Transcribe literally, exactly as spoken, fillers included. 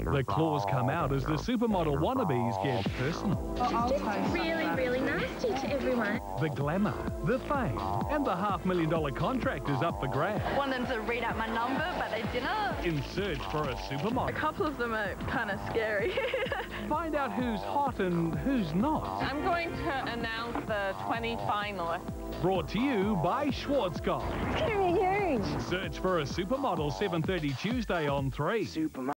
The claws come out as the supermodel wannabes get personal. She's just really, really nasty to everyone. The glamour, the fame, and the half million dollar contract is up for grabs. Wanted to read out my number, but they didn't. In search for a A supermodel. couple of them are kind of scary. Find out who's hot and who's not. I'm going to announce the twenty finalists. Brought to you by Schwarzkopf. It's going to be huge. Search for a supermodel, seven thirty Tuesday on three. Supermodel.